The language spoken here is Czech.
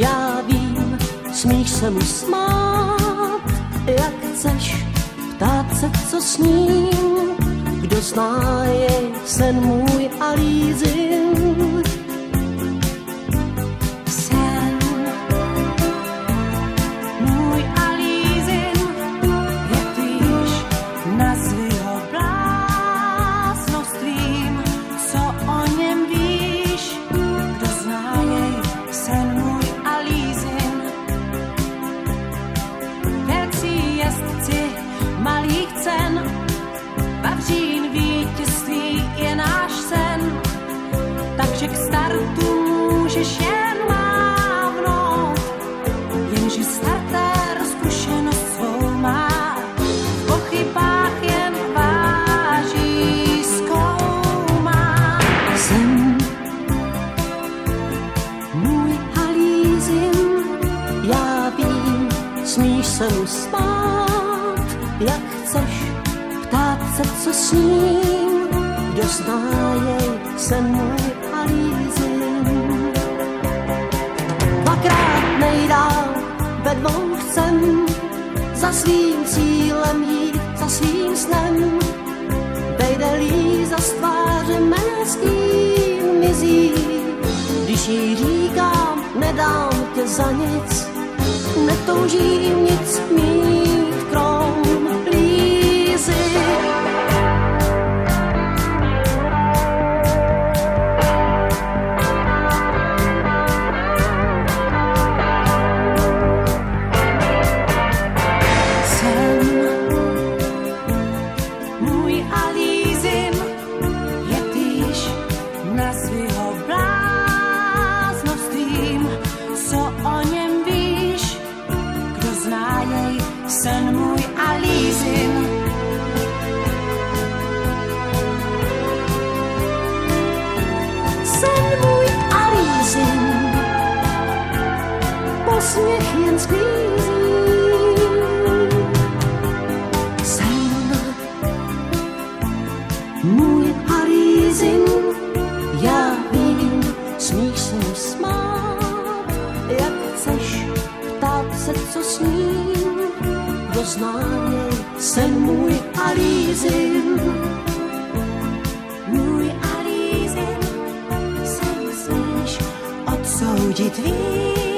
já vím, smíš se mu smát, jak chceš, ptát se, co s ním, kdo zná jej sen můj a lízin. Sen můj a lízin, jak víš, nazvi ho bláznostvím, co o něm víš, kdo zná jej sen můj a lízin. Velcí jezdci malých cen, Vavřín vítězství je náš sen, takže k startu můžeš jen mávnout, jenže startér zkušenost svou má, v pochybách jen váží zkoumá. Sen můj a lízin, já vím, smíš se mu smát, jak chceš, ptát se, co s ním, kdo zná jej sen můj a lízin. Dvakrát nejdál ve dvou chcem, za svým cílem jít, za svým snem. Vejde-li za tváře mé stín mizí, když jí říkám, nedám tě za nic, netoužím nic mít krom lízy. Nazvi ho bláznovstvím, co o něm víš, kdo zná jej sen můj a lízin. Sen můj a lízin, posměch jen sklízí. Sen můj a lízin, já vím, smíš se mu smát, jak chceš, ptát se, co s ním, kdo zná jej sen můj a lízin. Můj a lízin, sen smíš odsoudit víc.